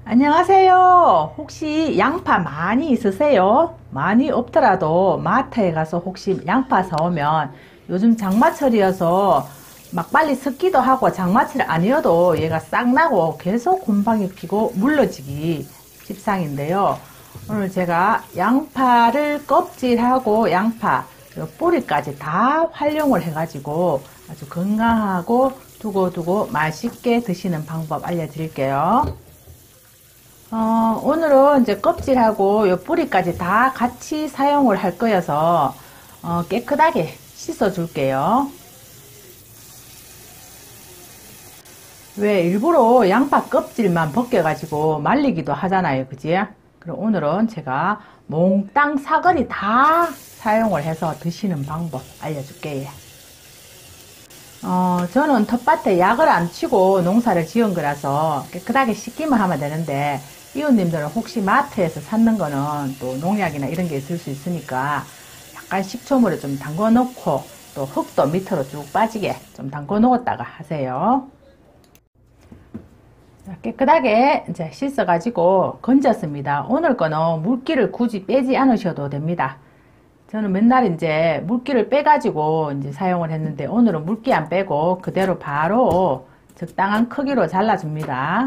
안녕하세요. 혹시 양파 많이 있으세요? 많이 없더라도 마트에 가서 혹시 양파 사오면 요즘 장마철이어서 막 빨리 썩기도 하고 장마철 아니어도 얘가 싹 나고 계속 곰팡이 피고 물러지기 십상인데요. 오늘 제가 양파를 껍질하고 양파 뿌리까지 다 활용을 해가지고 아주 건강하고 두고두고 맛있게 드시는 방법 알려드릴게요. 오늘은 이제 껍질하고 요 뿌리까지 다 같이 사용을 할 거여서 깨끗하게 씻어 줄게요. 왜 일부러 양파 껍질만 벗겨가지고 말리기도 하잖아요. 그지? 그럼 오늘은 제가 몽땅 사거리 다 사용을 해서 드시는 방법 알려줄게요. 저는 텃밭에 약을 안 치고 농사를 지은 거라서 깨끗하게 씻기만 하면 되는데 이웃님들은 혹시 마트에서 샀는 거는 또 농약이나 이런 게 있을 수 있으니까 약간 식초물에 좀 담궈 놓고 또 흙도 밑으로 쭉 빠지게 좀 담궈 놓았다가 하세요. 깨끗하게 이제 씻어 가지고 건졌습니다. 오늘 거는 물기를 굳이 빼지 않으셔도 됩니다. 저는 맨날 이제 물기를 빼가지고 이제 사용을 했는데 오늘은 물기 안 빼고 그대로 바로 적당한 크기로 잘라줍니다.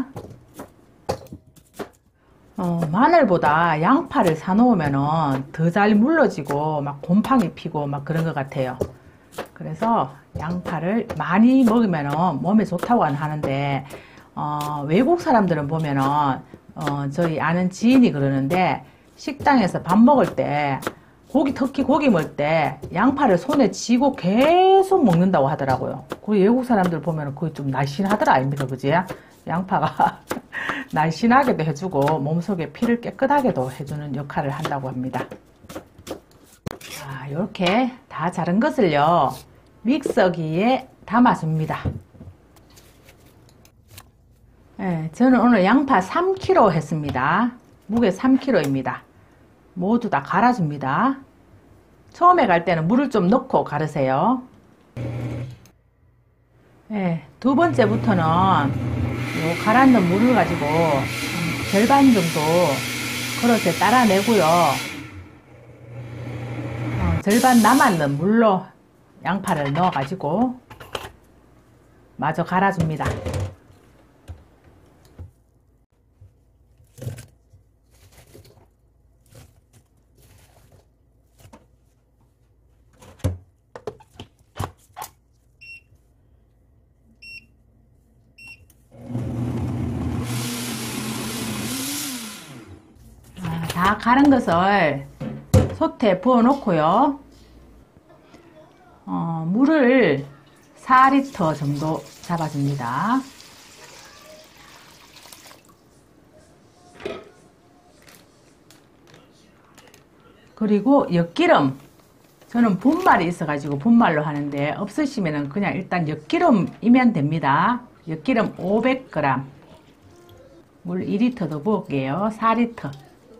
마늘보다 양파를 사놓으면은 더 잘 물러지고 막 곰팡이 피고 막 그런 것 같아요. 그래서 양파를 많이 먹으면은 몸에 좋다고 하는데, 외국 사람들은 보면은, 저희 아는 지인이 그러는데, 식당에서 밥 먹을 때, 특히 고기 먹을 때, 양파를 손에 쥐고 계속 먹는다고 하더라고요. 그 외국 사람들 보면은 그게 좀 날씬하더라, 아닙니까? 그지? 양파가 날씬하게도 해주고, 몸속에 피를 깨끗하게도 해주는 역할을 한다고 합니다. 자, 이렇게 다 자른 것을요, 믹서기에 담아줍니다. 네, 저는 오늘 양파 3kg 했습니다. 무게 3kg입니다. 모두 다 갈아줍니다. 처음에 갈 때는 물을 좀 넣고 갈으세요. 네, 두 번째부터는 요 갈았는 물을 가지고 절반 정도 그릇에 따라내고요. 절반 남았는 물로 양파를 넣어 가지고 마저 갈아줍니다. 다 갈은 것을 솥에 부어 놓고요. 물을 4리터 정도 잡아줍니다. 그리고 엿기름, 저는 분말이 있어가지고 분말로 하는데 없으시면 그냥 일단 엿기름이면 됩니다. 엿기름 500g, 물 2리터 더 부을게요. 4리터.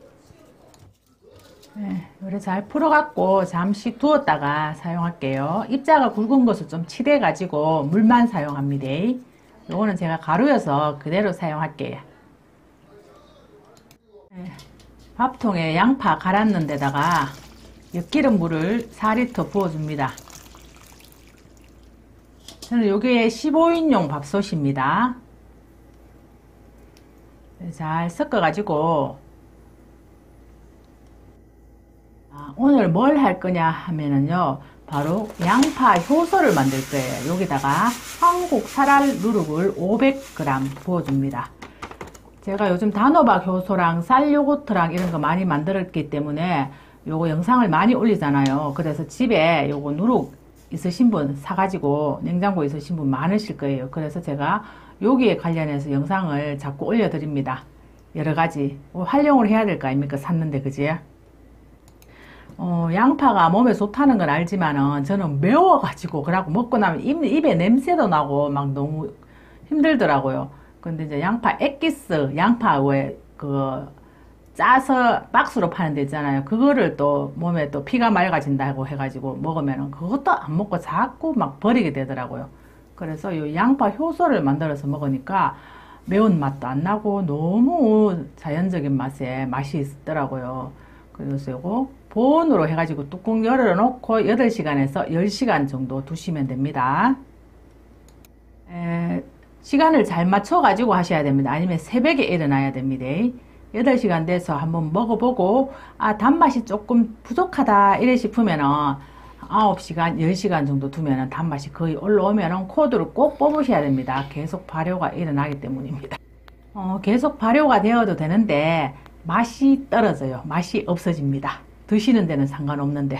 네, 요래 잘 풀어갖고 잠시 두었다가 사용할게요. 입자가 굵은 것을 좀 칠해가지고 물만 사용합니다. 요거는 제가 가루여서 그대로 사용할게요. 네, 밥통에 양파 갈았는 데다가 엿기름 물을 4리터 부어줍니다. 저는 요게 15인용 밥솥입니다. 네, 잘 섞어가지고 오늘 뭘 할 거냐 하면은요, 바로 양파 효소를 만들 거예요. 여기다가 한국 사랄 누룩을 500g 부어줍니다. 제가 요즘 단호박 효소랑 쌀 요거트랑 이런 거 많이 만들었기 때문에 요거 영상을 많이 올리잖아요. 그래서 집에 요거 누룩 있으신 분 사가지고 냉장고에 있으신 분 많으실 거예요. 그래서 제가 여기에 관련해서 영상을 자꾸 올려드립니다. 여러 가지 활용을 해야 될 거 아닙니까? 샀는데, 그지? 양파가 몸에 좋다는 건 알지만은 저는 매워가지고 그러고 먹고 나면 입에 냄새도 나고 막 너무 힘들더라고요. 근데 이제 양파 액기스, 양파 왜 짜서 박스로 파는 데 있잖아요. 그거를 또 몸에 또 피가 맑아진다고 해가지고 먹으면은 그것도 안 먹고 자꾸 막 버리게 되더라고요. 그래서 이 양파 효소를 만들어서 먹으니까 매운맛도 안 나고 너무 자연적인 맛이 있더라고요. 그래서 이거 보온으로 해가지고 뚜껑 열어놓고 8시간에서 10시간 정도 두시면 됩니다. 시간을 잘 맞춰가지고 하셔야 됩니다. 아니면 새벽에 일어나야 됩니다. 8시간 돼서 한번 먹어보고 단맛이 조금 부족하다 이래 싶으면은 9시간, 10시간 정도 두면은 단맛이 거의 올라오면은 코드를 꼭 뽑으셔야 됩니다. 계속 발효가 일어나기 때문입니다. 계속 발효가 되어도 되는데 맛이 떨어져요. 맛이 없어집니다. 드시는 데는 상관없는데.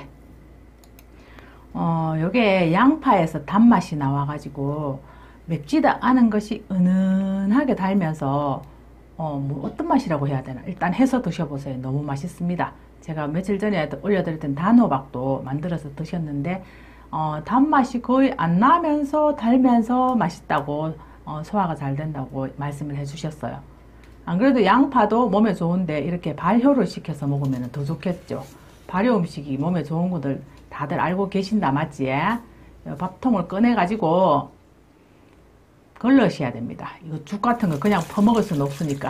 요게 양파에서 단맛이 나와가지고 맵지도 않은 것이 은은하게 달면서 뭐 어떤 맛이라고 해야 되나. 일단 해서 드셔보세요. 너무 맛있습니다. 제가 며칠 전에 올려드렸던 단호박도 만들어서 드셨는데 단맛이 거의 안 나면서 달면서 맛있다고 소화가 잘 된다고 말씀을 해주셨어요. 안 그래도 양파도 몸에 좋은데 이렇게 발효를 시켜서 먹으면 더 좋겠죠. 발효 음식이 몸에 좋은 것들 다들 알고 계신다 맞지? 밥통을 꺼내 가지고 걸러셔야 됩니다. 이거 죽 같은 거 그냥 퍼먹을 수는 없으니까.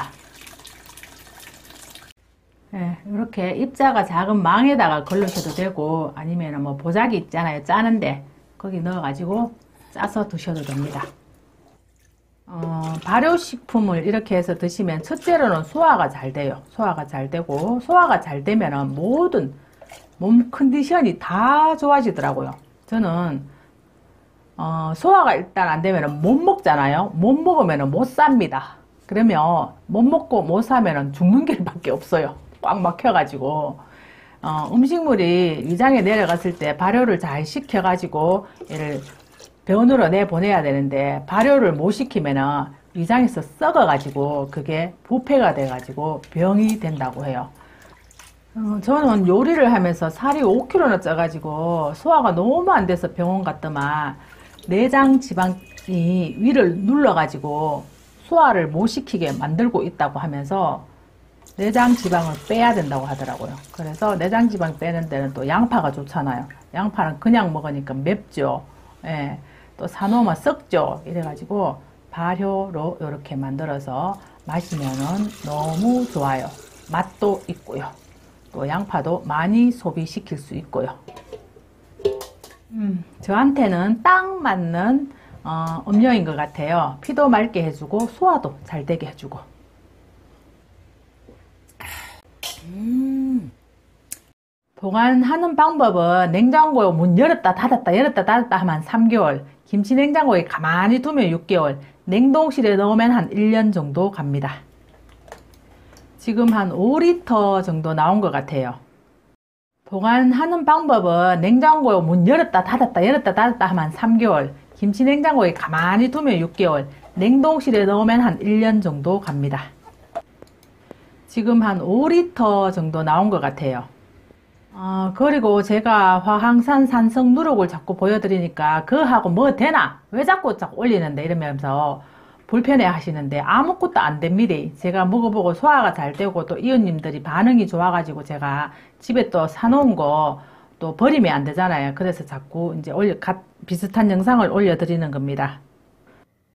이렇게 입자가 작은 망에다가 걸러셔도 되고 아니면 뭐 보자기 있잖아요. 짜는데 거기 넣어가지고 짜서 드셔도 됩니다. 발효식품을 이렇게 해서 드시면 첫째로는 소화가 잘 돼요. 소화가 잘 되고 소화가 잘 되면은 모든 몸 컨디션이 다 좋아지더라고요. 저는 소화가 일단 안 되면은 못 먹잖아요. 못 먹으면은 못 삽니다. 그러면 못 먹고 못 사면은 죽는 길밖에 없어요. 꽉 막혀가지고 음식물이 위장에 내려갔을 때 발효를 잘 시켜가지고 얘를 병원으로 내보내야 되는데 발효를 못 시키면은 위장에서 썩어가지고 그게 부패가 돼가지고 병이 된다고 해요. 저는 요리를 하면서 살이 5kg나 쪄가지고 소화가 너무 안 돼서 병원 갔더만 내장 지방이 위를 눌러가지고 소화를 못 시키게 만들고 있다고 하면서 내장 지방을 빼야 된다고 하더라고요. 그래서 내장 지방 빼는 데는 또 양파가 좋잖아요. 양파는 그냥 먹으니까 맵죠. 또 사놓으면 썩죠. 이래가지고 발효로 이렇게 만들어서 마시면은 너무 좋아요. 맛도 있고요. 또 양파도 많이 소비시킬 수 있고요. 저한테는 딱 맞는 음료인 것 같아요. 피도 맑게 해주고 소화도 잘 되게 해주고. 보관하는 방법은 냉장고에 문 열었다 닫았다 열었다 닫았다 하면 3개월, 김치 냉장고에 가만히 두면 6개월, 냉동실에 넣으면 한 1년 정도 갑니다. 지금 한 5리터 정도 나온 것 같아요. 보관하는 방법은 냉장고에 문 열었다 닫았다 열었다 닫았다 하면 3개월, 김치 냉장고에 가만히 두면 6개월, 냉동실에 넣으면 한 1년 정도 갑니다. 지금 한 5리터 정도 나온 것 같아요. 그리고 제가 화항산 산성 누룩을 자꾸 보여드리니까 그하고 뭐 되나? 왜 자꾸 올리는데? 이러면서 불편해 하시는데 아무것도 안 됩니다. 제가 먹어보고 소화가 잘 되고 또 이웃님들이 반응이 좋아가지고 제가 집에 또 사놓은 거 또 버리면 안 되잖아요. 그래서 자꾸 이제 비슷한 영상을 올려드리는 겁니다.